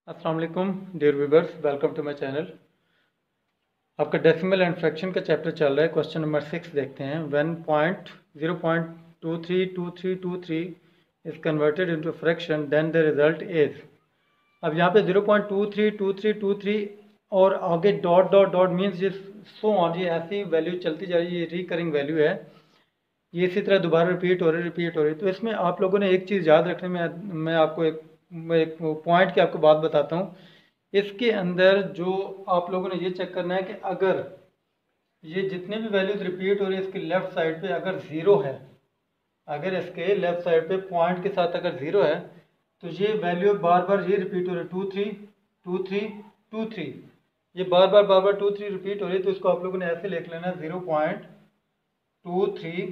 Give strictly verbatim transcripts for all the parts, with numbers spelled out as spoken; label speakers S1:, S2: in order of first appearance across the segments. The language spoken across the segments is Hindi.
S1: अस्सलाम वालेकुम dear viewers, welcome to my channel. आपका डेसिमल एंड फ्रैक्शन का चैप्टर चल रहा है। क्वेश्चन नंबर सिक्स देखते हैं। When point zero point two three two three two three is converted into fraction then the result is. अब यहाँ पे zero point two three two three two three और आगे डॉट डॉट डॉट मीन्स ये सो ऑन, ये ऐसी वैल्यू चलती जा रही है, ये रिकरिंग वैल्यू है, ये इसी तरह दोबारा रिपीट हो रही रिपीट हो रही तो इसमें आप लोगों ने एक चीज़ याद रखने में, मैं आपको एक एक पॉइंट की आपको बात बताता हूँ। इसके अंदर जो आप लोगों ने ये चेक करना है कि अगर ये जितने भी वैल्यूज रिपीट हो रही है इसकी लेफ्ट साइड पे अगर ज़ीरो है, अगर इसके लेफ्ट साइड पे पॉइंट के साथ अगर ज़ीरो है तो ये वैल्यू बार बार ये रिपीट हो रही है, two three two three two three, ये बार बार बार बार टू थ्री रिपीट हो रही है। तो इसको आप लोगों ने ऐसे लिख लेना, ज़ीरो पॉइंट टू थ्री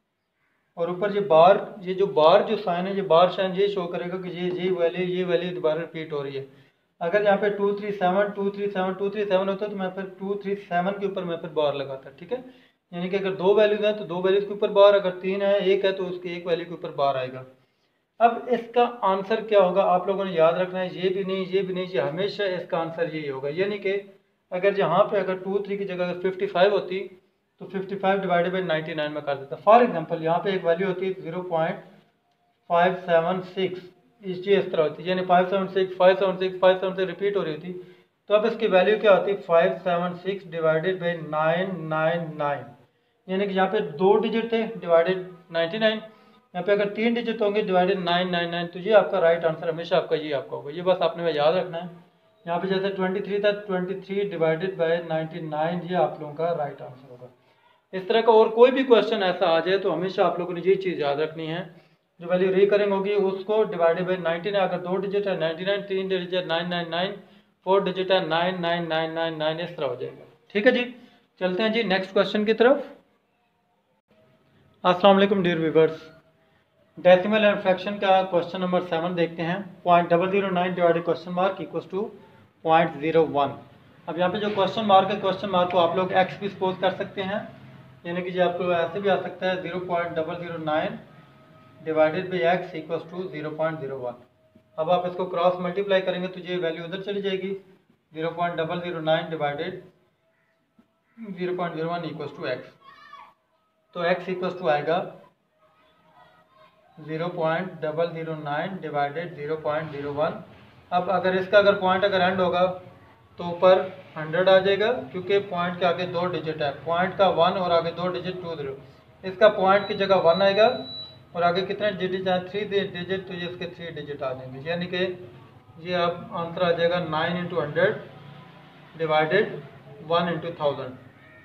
S1: और ऊपर ये बार, ये जो बार जो साइन है, ये बार साइन ये शो करेगा कि ये ये वैल्यू ये वैल्यू दोबारा रिपीट हो रही है। अगर यहाँ पे two three seven two three seven two three seven होता तो मैं फिर टू थ्री सेवन के ऊपर मैं फिर बार लगाता, ठीक है। यानी कि अगर दो वैल्यूज हैं तो दो वैल्यूज के ऊपर बार, अगर तीन है एक है तो उसके एक वैल्यू के ऊपर बार आएगा। अब इसका आंसर क्या होगा आप लोगों ने याद रखना है, ये भी नहीं ये भी नहीं, ये हमेशा इसका आंसर यही होगा। यानी कि अगर यहाँ पे अगर टू थ्री की जगह अगर फिफ्टी फाइव होती तो fifty five divided by ninety nine में कर देता। फॉर एग्जांपल यहाँ पे एक वैल्यू होती है zero point five seven six, इस चीज़ इस तरह होती है, यानी five seven six five seven six five seven six repeat हो रही थी। तो अब इसकी वैल्यू क्या होती है, five seven six divided by nine nine nine, यानी कि यहाँ पे दो डिजिट थे डिवाइडेड नाइन्टी नाइन, यहाँ पे अगर तीन डिजिट होंगे डिवाइडेड नाइन नाइन नाइन। तो ये आपका राइट आंसर हमेशा आपका ये आपका होगा, ये बस आपने में याद रखना है। यहाँ पे जैसे ट्वेंटी थ्री था, twenty three divided by ninety nine, ये आप लोगों का राइट आंसर होगा। इस तरह का और कोई भी क्वेश्चन ऐसा आ जाए तो हमेशा आप लोगों ने ये चीज़ याद रखनी है, जो वैल्यू रिकरिंग होगी उसको डिवाइडेड बाई नाइन्टी नाइन, अगर दो डिजिट है नाइन्टी नाइन, तीन digit nine nine nine, four digit है nine nine nine nine nine, इस तरह हो जाएगा। ठीक है जी, चलते हैं जी नेक्स्ट क्वेश्चन की तरफ। अस्सलाम वालेकुम dear viewers, decimal and fraction का क्वेश्चन नंबर सेवन देखते हैं। Point double zero nine divided question mark equals to point zero one. अब यहाँ पे जो क्वेश्चन मार्क है, क्वेश्चन मार्क को आप लोग एक्स भी सपोज कर सकते हैं, यानी कि जो आपको ऐसे भी आ सकता है zero point double zero nine divided by x equals to zero point zero one. अब आप इसको क्रॉस मल्टीप्लाई करेंगे तो ये वैल्यू उधर चली जाएगी, zero point double zero nine divided zero point zero one equals to x. तो एक्स इक्वल्स टू आएगा zero point double zero nine divided zero point zero one. अब अगर इसका अगर पॉइंट अगर एंड होगा तो ऊपर हंड्रेड आ जाएगा, क्योंकि पॉइंट के आगे दो डिजिट है, पॉइंट का वन और आगे दो डिजिट टू जीरो, इसका पॉइंट की जगह वन आएगा और आगे कितने डिजिट हैं, थ्री डिजिट, तो ये इसके थ्री डिजिट आ जाएंगे। यानी कि ये अब आंसर आ जाएगा nine into hundred divided one into thousand.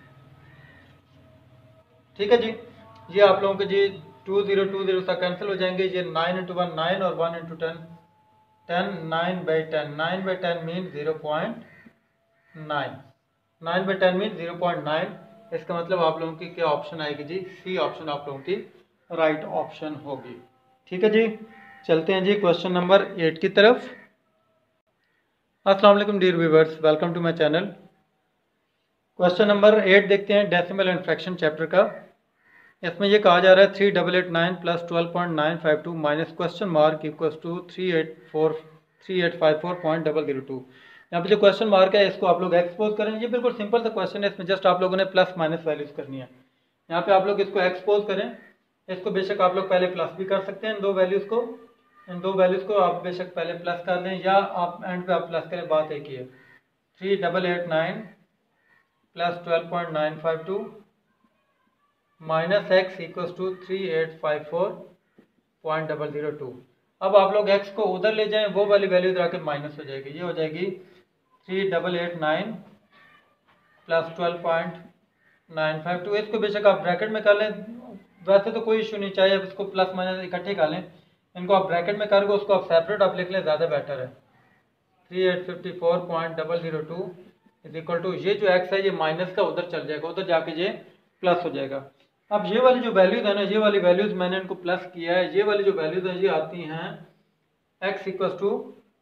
S1: ठीक है जी, ये आप लोगों के जी टू जीरो टू जीरो सा कैंसिल हो जाएंगे, ये नाइन इंटू वन नाइन और one into ten ten, nine by ten, nine by ten mean zero point nine, nine by ten mean zero point nine. इसका मतलब आप लोगों की क्या ऑप्शन आएगी जी, सी ऑप्शन आप लोगों की राइट ऑप्शन होगी। ठीक है जी, चलते हैं जी क्वेश्चन नंबर एट की तरफ। अस्सलाम वालेकुम dear viewers, welcome to my channel. Question number eight देखते हैं, डेसिमल एंड फ्रैक्शन चैप्टर का। इसमें ये कहा जा रहा है three double eight nine plus twelve point nine five two minus question mark equals to three eight four three eight five four point double zero two. यहाँ पे जो क्वेश्चन मार्क है इसको आप लोग एक्सपोज करें। ये बिल्कुल सिंपल सा क्वेश्चन है, इसमें जस्ट आप लोगों ने प्लस माइनस वैल्यूज करनी है। यहाँ पे आप लोग इसको एक्सपोज करें, इसको बेशक आप लोग पहले प्लस भी कर सकते हैं, इन दो वैल्यूज़ को, इन दो वैल्यूज़ को आप बेशक पहले प्लस कर लें या आप एंड पे आप प्लस करें, बात एक ही है। Three double eight nine plus twelve point nine five two minus x equals to three eight five four point double zero two. अब आप लोग एक्स को उधर ले जाएं, वो वाली वैल्यू इधर आके माइनस हो जाएगी, ये हो जाएगी three double eight nine plus twelve point nine five two. इसको बेशक आप ब्रैकेट में कर लें, वैसे तो कोई इशू नहीं, चाहिए अब इसको प्लस माइनस इकट्ठे कर लें, इनको आप ब्रैकेट में करके उसको आप सेपरेट आप लिख लें, ज़्यादा बेटर है। Three eight fifty four point double zero two is equal to, ये जो एक्स है ये माइनस का उधर चल जाएगा, उधर जाके ये प्लस हो जाएगा। अब ये वाली जो वैल्यूज है ना, ये वाली वैल्यूज मैंने इनको प्लस किया है, ये वाली जो वैल्यूज है ये आती हैं एक्स इक्वल टू,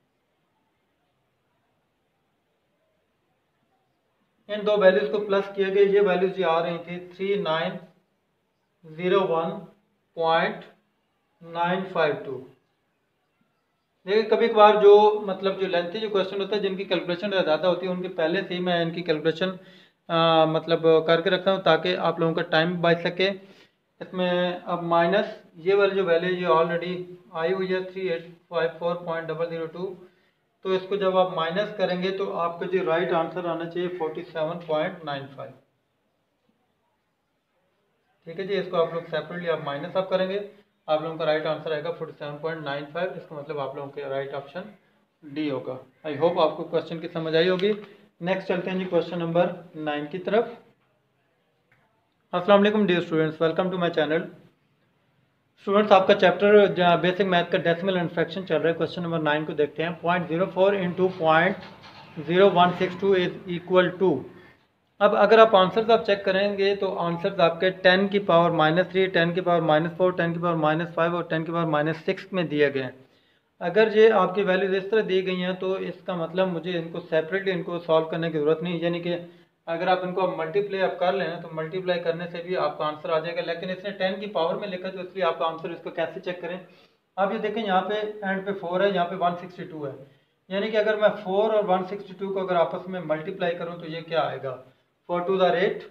S1: इन दो वैल्यूज को प्लस किए गए, ये वैल्यूज ये आ रही थी three nine zero one point nine five two, देखिए कभी कभार जो मतलब जो लेंथी जो क्वेश्चन होता है जिनकी कैलकुलेशन ज़्यादा होती है उनके पहले से ही मैं इनकी कैलकुलेशन मतलब करके रखता हूँ ताकि आप लोगों का टाइम बच सके। इसमें अब माइनस ये वाली जो वैल्यू ये ऑलरेडी आई हुई है three eight five four point double zero two, तो इसको जब आप माइनस करेंगे तो आपका जो राइट आंसर आना चाहिए forty seven point nine five. ठीक है जी, इसको आप लोग सेपरेटली आप माइनस आप करेंगे, आप लोगों का राइट आंसर आएगा forty seven point nine five. इसका मतलब आप लोगों के राइट ऑप्शन डी होगा। आई होप आपको क्वेश्चन की समझ आई होगी। नेक्स्ट चलते हैं जी क्वेश्चन नंबर नाइन की तरफ। अस्सलाम वालेकुम dear students, welcome to my channel. Students आपका चैप्टर बेसिक मैथ का डेसिमल एंड फ्रैक्शन चल रहा है। क्वेश्चन नंबर नाइन को देखते हैं। Point zero four into point zero one six two is equal to. अब अगर आप आंसर्स आप चेक करेंगे तो आंसर्स आपके टेन की पावर माइनस थ्री, टेन की पावर माइनस फोर, टेन की पावर माइनस फाइव और टेन की पावर माइनस सिक्स में दिए गए हैं। अगर ये आपकी वैल्यूज इस तरह दी गई हैं तो इसका मतलब मुझे इनको सेपरेटली इनको सॉल्व करने की ज़रूरत नहीं, यानी कि अगर आप इनको मल्टीप्लाई आप कर लेना तो मल्टीप्लाई करने से भी आपका आंसर आ जाएगा। लेकिन इसने टेन की पावर में लिखा तो इसलिए आपका आंसर इसको कैसे चेक करें। आप ये देखें यहाँ पे एंड पे फोर है, यहाँ पे वन सिक्सटी टू है, यानी कि अगर मैं फोर और वन सिक्सटी टू को अगर आपस में मल्टीप्लाई करूँ तो ये क्या आएगा, फोर टू ज़ार एट,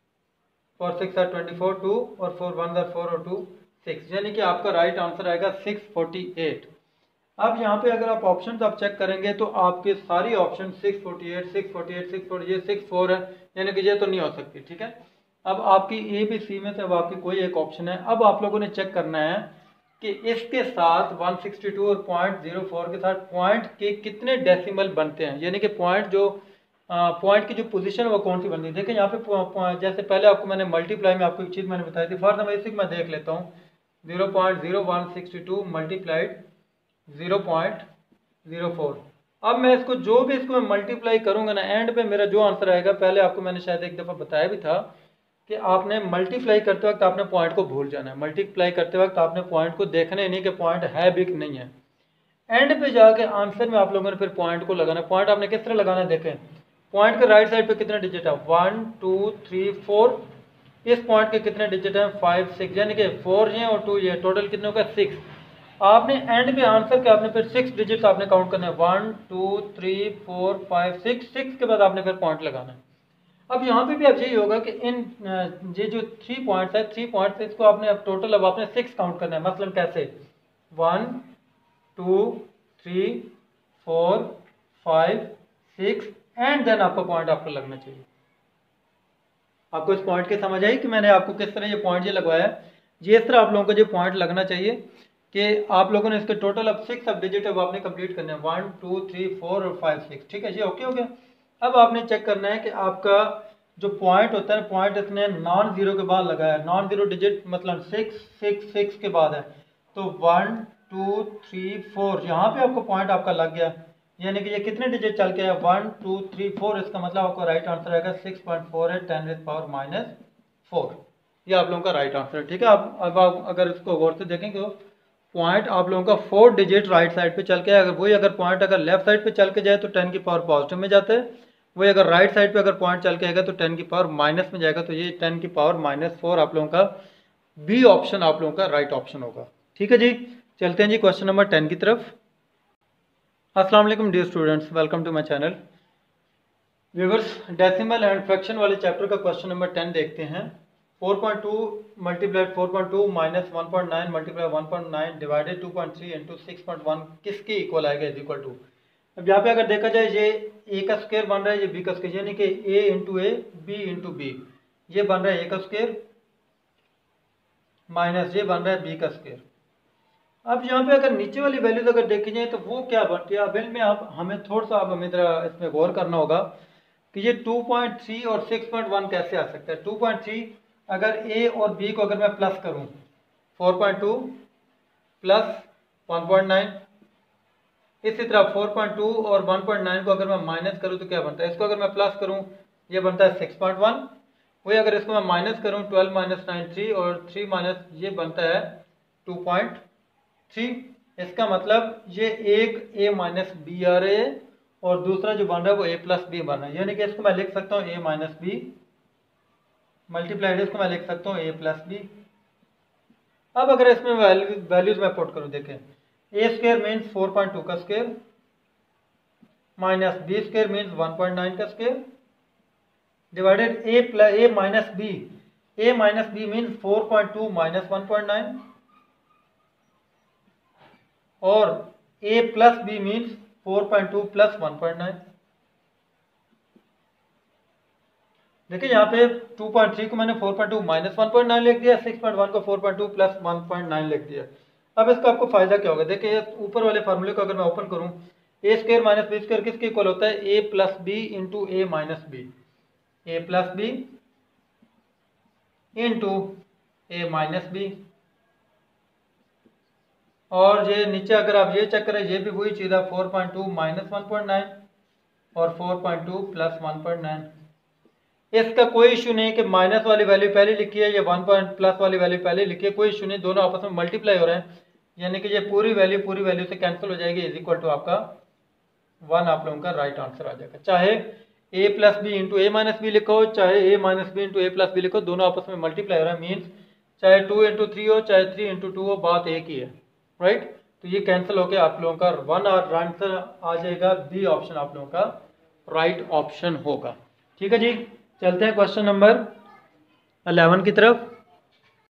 S1: फोर सिक्स ज़ार ट्वेंटी फोर, टू और फोर वन ज़ार फोर और टू सिक्स, यानी कि आपका राइट आंसर आएगा सिक्स फोर्टी एट। अब यहाँ पे अगर आप ऑप्शन आप चेक करेंगे तो आपके सारी option six forty eight, six forty eight, six forty, ये सिक्स फोर है, यानी कि ये तो नहीं हो सकती। ठीक है, अब आपकी ए बी सी में से अब आपकी कोई एक ऑप्शन है। अब आप लोगों ने चेक करना है कि इसके साथ वन सिक्सटी टू और पॉइंट जीरो फोर के साथ पॉइंट के कितने डेसिमल बनते हैं, यानी कि पॉइंट जो पॉइंट की जो पोजीशन है वो कौन सी बनती है। देखिए यहाँ पे जैसे पहले आपको मैंने मल्टीप्लाई में आपको एक चीज़ मैंने बताई थी, फॉर द बेसिक मैं देख लेता हूँ, zero point zero one sixty two multiplied zero point zero four. अब मैं इसको जो भी इसको मैं मल्टीप्लाई करूंगा ना, एंड पे मेरा जो आंसर आएगा, पहले आपको मैंने शायद एक दफ़ा बताया भी था कि आपने मल्टीप्लाई करते वक्त आपने पॉइंट को भूल जाना है। मल्टीप्लाई करते वक्त आपने पॉइंट को देखना ही नहीं कि पॉइंट है भी कि नहीं है। एंड पे जाके आंसर में आप लोगों ने फिर पॉइंट को लगाना है। पॉइंट आपने किस तरह लगाना है, देखें पॉइंट के राइट साइड पे कितने डिजिट है, वन टू थ्री फोर, इस पॉइंट के कितने डिजिट हैं, फाइव सिक्स, यानी कि फोर ये और टू ये, टोटल कितने होगा सिक्स। आपने एंड पे आंसर के आपने फिर सिक्स डिजिट आपने काउंट करना है, one two three four five six, six के बाद आपने फिर पॉइंट लगाना है। अब यहाँ पे भी अब यही होगा कि इन ये जो थ्री पॉइंट्स है, थ्री पॉइंट्स इसको आपने अब टोटल अब आपने सिक्स काउंट करना है। मसलन कैसे, one two three four five six and then आपका पॉइंट आपको लगना चाहिए। आपको इस पॉइंट की समझ आई कि मैंने आपको किस तरह ये पॉइंट ये लगवाया है। ये इस तरह आप लोगों को जो पॉइंट लगना चाहिए कि आप लोगों ने इसके टोटल अब सिक्स अब डिजिट अब आपने कंप्लीट करने हैं, वन टू थ्री फोर और फाइव सिक्स। ठीक है जी, ओके हो गया। अब आपने चेक करना है कि आपका जो पॉइंट होता है, पॉइंट इसने नॉन जीरो के बाद लगाया है, नॉन जीरो डिजिट मतलब सिक्स सिक्स सिक्स के बाद है, तो वन टू थ्री फोर यहाँ पे आपको पॉइंट आपका लग गया, यानी कि ये कितने डिजिट चल के आया, वन टू थ्री फोर। इसका मतलब आपका राइट आंसर आएगा सिक्स पॉइंट फोर है ten with power minus four. ये आप लोगों का राइट आंसर है। ठीक है, आप अब आप अगर इसको गौर से देखेंगे तो पॉइंट आप लोगों का फोर डिजिट राइट साइड पे चल के, अगर वही अगर पॉइंट अगर लेफ्ट साइड पे चल के जाए तो टेन की पावर पॉजिटिव में जाता है, वही अगर राइट साइड पे अगर पॉइंट चल के आएगा तो टेन की पावर माइनस में जाएगा। तो ये टेन की पावर माइनस फोर आप लोगों का बी ऑप्शन आप लोगों का राइट ऑप्शन होगा। ठीक है जी, चलते हैं जी क्वेश्चन नंबर टेन की तरफ। अस्सलाम वालेकुम dear students, welcome to my channel. Viewers, decimal and fraction वाले चैप्टर का क्वेश्चन नंबर टेन देखते हैं। Four point two multiplied four point two minus one point nine multiply one point nine divided two point three into six point one किसके इक्वल आएगा, इज इक्वल टू। अब यहाँ पे अगर देखा जाए ये ए का स्क्वायर बन रहा है, ये बी का स्क्वायर, यानी कि A into A B into B, ये बन रहा है ए का स्क्वायर माइनस ये बन रहा है बी का स्क्वायर। अब यहाँ पे अगर नीचे वाली वैल्यूज अगर देखी जाए तो वो क्या बनती है, अब इनमें आप हमें थोड़ा सा आप हमें जरा इसमें गौर करना होगा कि ये टू पॉइंट थ्री और सिक्स पॉइंट वन कैसे आ सकता है। टू पॉइंट थ्री अगर ए और बी को अगर मैं प्लस करूं, four point two plus one point nine, इसी तरह फोर पॉइंट टू और वन पॉइंट नाइन को अगर मैं माइनस करूं तो क्या बनता है, इसको अगर मैं प्लस करूं ये बनता है सिक्स पॉइंट वन, वही अगर इसको मैं माइनस करूं ट्वेल्व माइनस नाइन थ्री और थ्री माइनस ये बनता है टू पॉइंट थ्री। इसका मतलब ये एक ए माइनस बी आ रहे है और दूसरा जो बन रहा है वो ए प्लस बी बन रहा है, यानी कि इसको मैं लिख सकता हूँ ए माइनस बी मल्टीप्लाइड, इसको मैं लिख सकता हूँ ए प्लस बी। अब अगर इसमें वैल्यूज मैं पुट करूँ, देखें A square means four point two का square minus B square means one point nine का square divided A plus A minus B, A minus B means four point two minus one point nine और A plus B means four point two plus one point nine. देखिए यहाँ पे टू पॉइंट थ्री को मैंने four point two minus one point nine लिख दिया, सिक्स पॉइंट वन को four point two plus one point nine लिख दिया। अब इसका आपको फायदा क्या होगा, देखिए ऊपर वाले फार्मूले को अगर मैं ओपन करूं, A square minus B square किसके इक्वल होता है, A plus B into A minus B, A plus B into A minus B. और ये नीचे अगर आप ये चेक करें, ये भी वही चीज़ है, four point two minus one point nine और four point two plus one point nine. इसका कोई इशू नहीं कि माइनस वाली वैल्यू पहले लिखी है या वन पॉइंट प्लस वाली वैल्यू पहले लिखी है, कोई इशू नहीं, दोनों आपस में मल्टीप्लाई हो रहे हैं, यानी कि ये पूरी वैल्यू पूरी वैल्यू से कैंसिल हो जाएगी, इज इक्वल टू आपका वन आप लोगों का राइट आंसर आ जाएगा। चाहे A plus B into A minus B लिखो, चाहे A minus B into A plus B लिखो, दोनों आपस में मल्टीप्लाई हो रहा है, मीन्स चाहे टू इंटू थ्री हो चाहे थ्री इंटू टू हो, बात एक ही है, राइट। तो ये कैंसिल होकर आप लोगों का वन और आंसर आ जाएगा, बी ऑप्शन आप लोगों का राइट ऑप्शन होगा। ठीक है जी, चलते हैं क्वेश्चन नंबर इलेवन की तरफ।